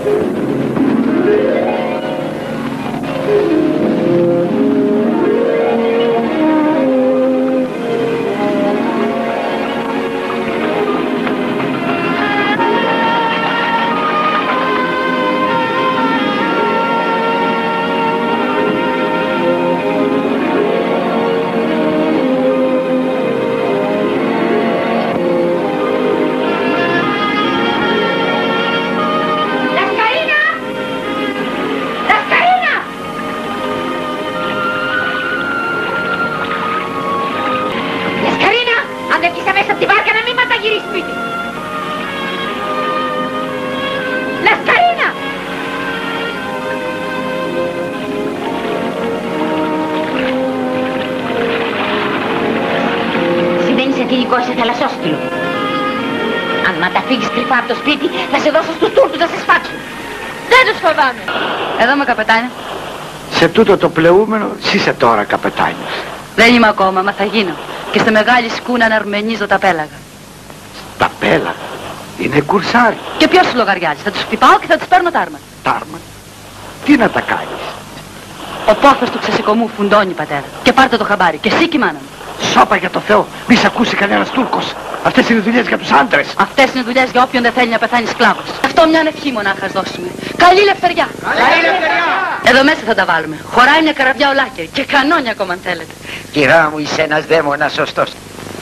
Σε θαλασσόσκυλο. Αν μα τα φύγεις κρυφά από το σπίτι, θα σε δώσω στους Τούρκους να σε σφάξουν. Δεν τους φοβάμαι. Εδώ είμαι καπετάνιο. Σε τούτο το πλεούμενο, εσύ είσαι τώρα καπετάνιος. Δεν είμαι ακόμα, μα θα γίνω. Και στη μεγάλη σκούνα να αρμενίζω τα πέλαγα. Τα πέλαγα? Είναι κουρσάρι. Και ποιος σου λογαριάζει? Θα τους χτυπάω και θα τους παίρνω τάρμα. Τάρμα? Τι να τα κάνεις? Ο πόθος του ξεσηκωμού φουντώνει, πατέρα. Και πάρτε το χαμπάρι. Και εσύ και η μάνα μου. Σώπα για το Θεό, μη σ' ακούσει κανένας Τούρκος. Αυτές είναι δουλειές για τους άντρες. Αυτές είναι δουλειές για όποιον δεν θέλει να πεθάνει σκλάβος. Αυτό μια ευχή μονάχα δώσουμε. Καλή ελευθεριά. Καλή ελευθεριά. Εδώ μέσα θα τα βάλουμε. Χωράει μια καραβιά ολάκερη και κανόνια ακόμα αν θέλετε. Κυρά μου, είσαι ένας δαίμονας σωστός.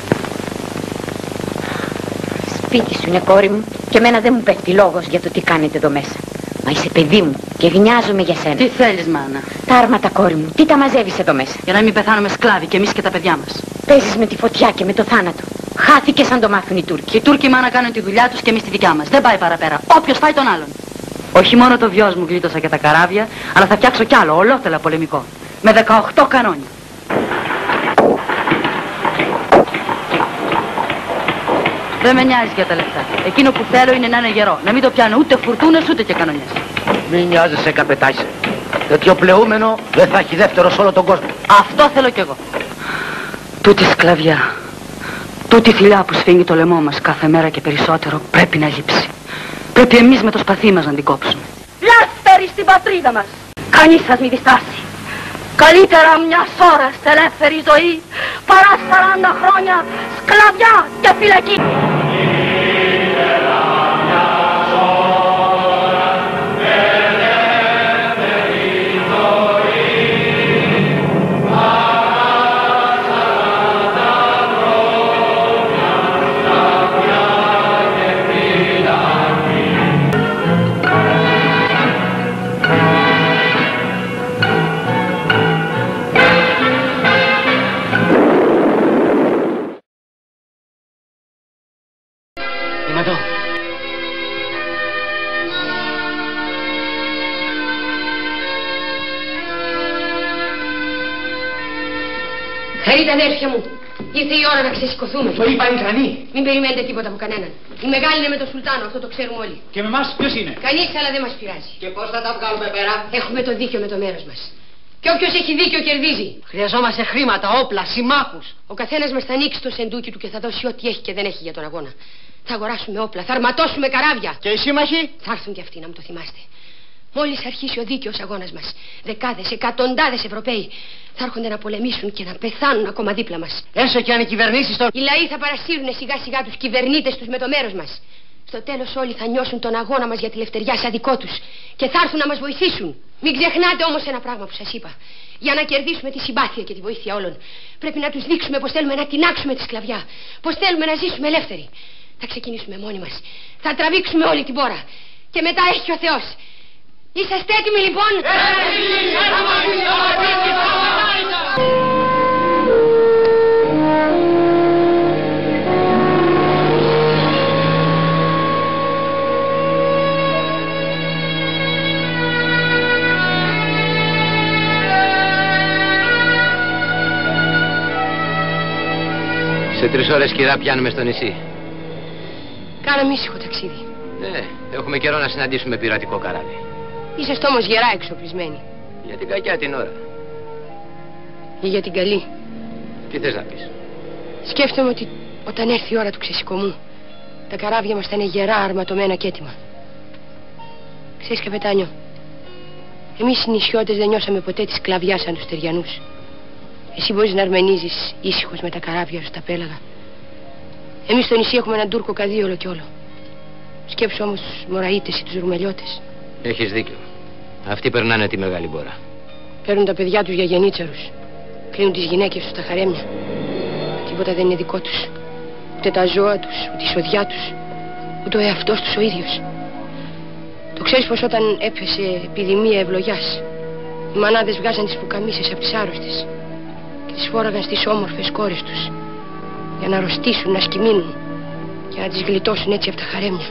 Σπίτι σου είναι, κόρη μου, και εμένα δεν μου πέφτει λόγος για το τι κάνετε εδώ μέσα. Μα είσαι παιδί μου και γνιάζομαι για σένα. Τι θέλεις, μάνα? Τα άρματα, κόρη μου, τι τα μαζεύεις εδώ μέσα? Για να μην πεθάνουμε σκλάβοι κι εμείς και τα παιδιά μας. Παίζεις με τη φωτιά και με το θάνατο. Χάθηκε σαν το μάθουν οι Τούρκοι. Οι Τούρκοι, μάνα, κάνουν τη δουλειά τους και εμείς τη δικιά μας. Δεν πάει παραπέρα. Όποιος φάει τον άλλον. Όχι μόνο το βιός μου γλίτωσα και τα καράβια, αλλά θα φτιάξω κι άλλο, ολόθελα πολεμικό. Με 18 κανόνια. Δεν με νοιάζει για τα λεφτά. Εκείνο που θέλω είναι να είναι γερό. Να μην το πιάνω ούτε φουρτούνες ούτε και κανονιές. Μην νοιάζεσαι, καπετάνισε. Τέτοιο πλεούμενο δεν θα έχει δεύτερο σε όλο τον κόσμο. Αυτό θέλω κι εγώ. Τούτη σκλαβιά, τούτη θηλιά που σφίγγει το λαιμό μας κάθε μέρα και περισσότερο πρέπει να λείψει. Πρέπει εμείς με το σπαθί μας να την κόψουμε. Λάσπερη στην πατρίδα μας. Κανείς σας μη διστάσει. Καλύτερα μιας ώρας ελεύθερη ζωή παρά 40 χρόνια σκλαβιά και φυλακή. Χαρείτε, αδέρφια μου, ήρθε η ώρα να ξεσηκωθούμε. Το είπαν οι Ικρανοί. Μην περιμένετε τίποτα από κανέναν. Η μεγάλη είναι με τον Σουλτάνο, αυτό το ξέρουμε όλοι. Και με εμάς ποιος είναι? Κανείς, αλλά δεν μας πειράζει. Και πώς θα τα βγάλουμε πέρα? Έχουμε το δίκιο με το μέρος μας. Και όποιος έχει δίκιο κερδίζει. Χρειαζόμαστε χρήματα, όπλα, συμμάχους. Ο καθένας μας θα ανοίξει το σεντούκι του και θα δώσει ό,τι έχει και δεν έχει για τον αγώνα. Θα αγοράσουμε όπλα, θα αρματώσουμε καράβια. Και οι σύμμαχοι? Θα έρθουν κι αυτοί, να μου το θυμάστε. Μόλις αρχίσει ο δίκαιος αγώνας μας, δεκάδες, εκατοντάδες Ευρωπαίοι θα έρχονται να πολεμήσουν και να πεθάνουν ακόμα δίπλα μας. Έσω και αν οι κυβερνήσεις των... Οι λαοί θα παρασύρουν σιγά σιγά τους κυβερνήτες τους με το μέρος μας. Στο τέλος όλοι θα νιώσουν τον αγώνα μας για τη λευτεριά σαν δικό τους και θα έρθουν να μας βοηθήσουν. Μην ξεχνάτε όμως ένα πράγμα που σας είπα. Για να κερδίσουμε τη συμπάθεια και τη βοήθεια όλων, πρέπει να τους δείξουμε πως θέλουμε να τινάξουμε τη σκλαβιά, πως θέλουμε να ζήσουμε ελεύθεροι. Θα ξεκινήσουμε μόνοι μας. Θα τραβήξουμε όλη την πόρα. Και μετά έχει ο Θεός. Είσαστε έτοιμοι λοιπόν? Σε 3 ώρες, κυρά, πιάνουμε στο νησί. Κάναμε ήσυχο ταξίδι. Ναι, έχουμε καιρό να συναντήσουμε πειρατικό καράβι. Είσαστε όμως γερά εξοπλισμένοι. Για την κακιά την ώρα. Ή για την καλή. Τι θες να πεις? Σκέφτομαι ότι όταν έρθει η ώρα του ξεσηκωμού, τα καράβια μας θα είναι γερά αρματωμένα και έτοιμα. Ξέρεις, καπετάνιο, εμείς οι νησιώτες δεν νιώσαμε ποτέ τη σκλαβιά σαν τους Τεριανούς. Εσύ μπορείς να αρμενίζεις ήσυχος με τα καράβια σου, τα πέλαγα. Εμείς στο νησί έχουμε έναν Τούρκο καδί όλο κι όλο. Σκέψου όμως τους Μωραΐτες ή τους Ρουμελιώτες. Έχεις δίκιο. Αυτοί περνάνε τη μεγάλη μπόρα. Παίρνουν τα παιδιά τους για γενίτσαρους. Κλείνουν τις γυναίκες τους στα χαρέμια. Τίποτα δεν είναι δικό τους. Ούτε τα ζώα τους, ούτε η σοδιά τους, ούτε ο εαυτός τους ο ίδιος. Το ξέρεις πως όταν έπεσε επιδημία ευλογιάς, οι μανάδες βγάζαν τις πουκαμίσες από τις άρρωστες και τις φόραγαν στις όμορφες κόρες τους για να αρρωστήσουν, να σκυμείνουν και να τις γλιτώσουν έτσι από τα χαρέμια.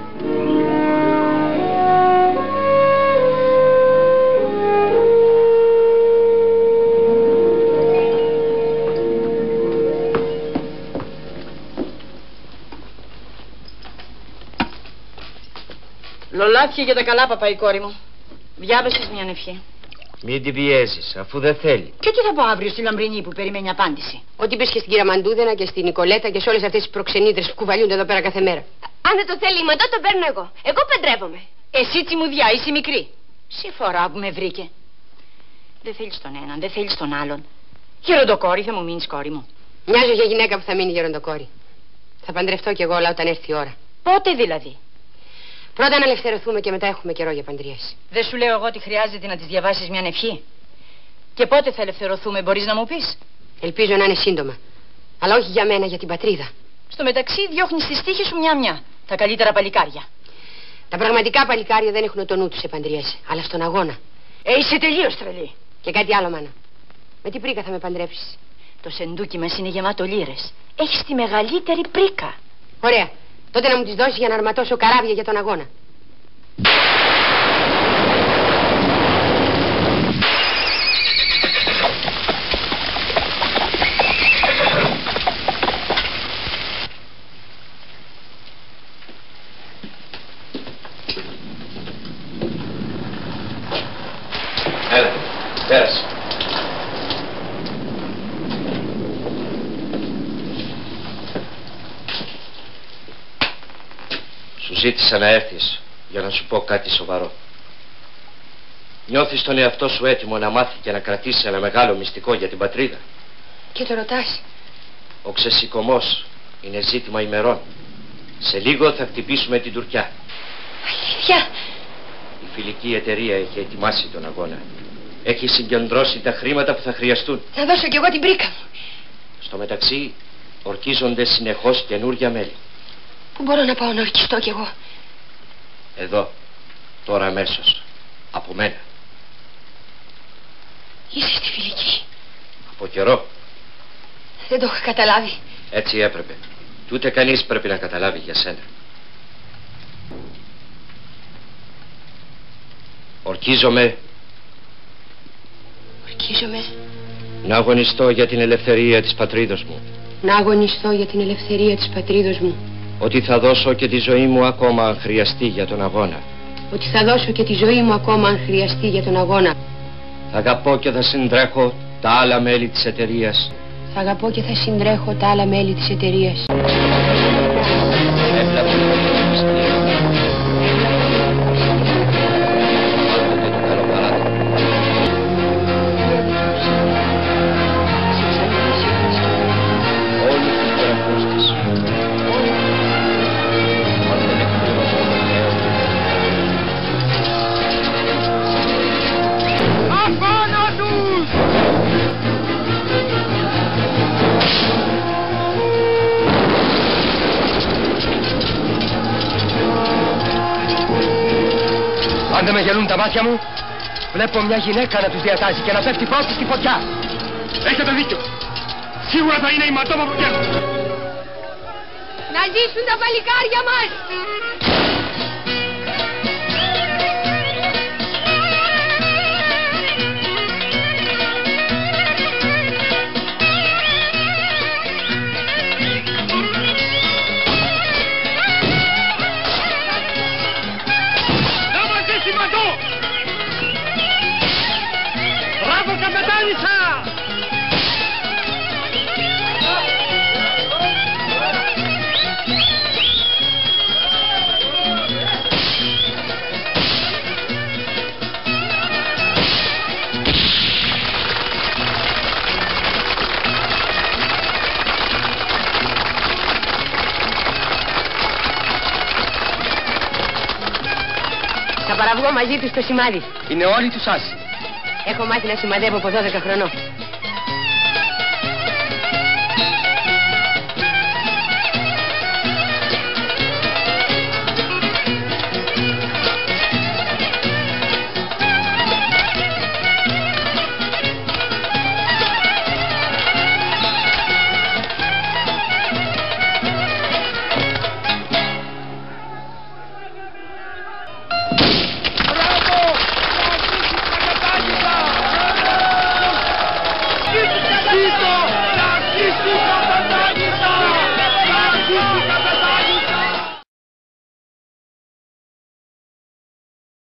Λολάτια για τα καλά, παπά, κόρη μου. Διάβασες μια ευχή. Μην την πιέζεις, αφού δεν θέλει. Και τι θα πω αύριο στη Λαμπρινή που περιμένει απάντηση. Ό,τι είπες και στην κυρία Μαντούδενα και στην Νικολέτα και σε όλες αυτές τις προξενήτρες που κουβαλιούνται εδώ πέρα κάθε μέρα. Αν δεν το θέλει η Μαντώ, το παίρνω εγώ. Εγώ παντρεύομαι. Εσύ τσιμουδιά, είσαι μικρή. Συμφορά που με βρήκε. Δεν θέλεις τον έναν, δεν θέλεις τον άλλον. Γεροντοκόρη θα μου μείνεις, κόρη μου. Μοιάζω για γυναίκα που θα μείνει γεροντοκόρη. Θα παντρευτώ κι εγώ, αλλά όταν έρθει η ώρα. Πότε δηλαδή? Πρώτα να ελευθερωθούμε και μετά έχουμε καιρό για παντρίες. Δεν σου λέω εγώ ότι χρειάζεται να της διαβάσεις μια ευχή. Και πότε θα ελευθερωθούμε, μπορείς να μου πεις? Ελπίζω να είναι σύντομα. Αλλά όχι για μένα, για την πατρίδα. Στο μεταξύ διώχνεις τη στίχη σου μια-μια. Τα καλύτερα παλικάρια. Τα πραγματικά παλικάρια δεν έχουν το νου τους σε παντριές, αλλά στον αγώνα. Είσαι τελείως τρελή. Και κάτι άλλο, μάνα. Με τι πρίκα θα με παντρέψεις? Το σεντούκι μας είναι γεμάτο λίρες. Έχεις τη μεγαλύτερη πρίκα. Ωραία. Τότε να μου τις δώσεις για να αρματώσω καράβια για τον αγώνα. Έλα, πέρασε. Σου ζήτησα να έρθεις για να σου πω κάτι σοβαρό. Νιώθεις τον εαυτό σου έτοιμο να μάθει και να κρατήσει ένα μεγάλο μυστικό για την πατρίδα? Και το ρωτάς? Ο ξεσηκωμός είναι ζήτημα ημερών. Σε λίγο θα χτυπήσουμε την Τουρκιά. Αλήθεια? Η φιλική εταιρεία έχει ετοιμάσει τον αγώνα. Έχει συγκεντρώσει τα χρήματα που θα χρειαστούν. Να δώσω κι εγώ την πρίκα μου. Στο μεταξύ ορκίζονται συνεχώς καινούργια μέλη. Πού μπορώ να πάω να ορκιστώ κι εγώ? Εδώ, τώρα αμέσως, από μένα. Είσαι στη φιλική? Από καιρό. Δεν το είχα καταλάβει. Έτσι έπρεπε. Κι ούτε κανείς πρέπει να καταλάβει για σένα. Ορκίζομαι να αγωνιστώ για την ελευθερία της πατρίδος μου. Να αγωνιστώ για την ελευθερία της πατρίδος μου. Ότι θα δώσω και τη ζωή μου ακόμα αν χρειαστεί για τον αγώνα. Ότι θα δώσω και τη ζωή μου ακόμα αν χρειαστεί για τον αγώνα. Θα αγαπώ και θα συντρέχω τα άλλα μέλη της εταιρείας. Θα αγαπώ και θα συντρέχω τα άλλα μέλη της εταιρείας. Αν δεν με γελούν τα μάτια μου, βλέπω μια γυναίκα να τους διατάζει και να πέφτει πρώτη στη φωτιά. Έχετε δίκιο. Σίγουρα θα είναι η Μαντώμα που βγαίνουν. Να ζήσουν τα παλικάρια μας! Μπράβο, καπετάνισσα! Θα παραβγώ μαζί του στο σημάδι. Είναι όλοι τους άσοι. Έχω μάθει να σημαδεύω από 12 χρονών.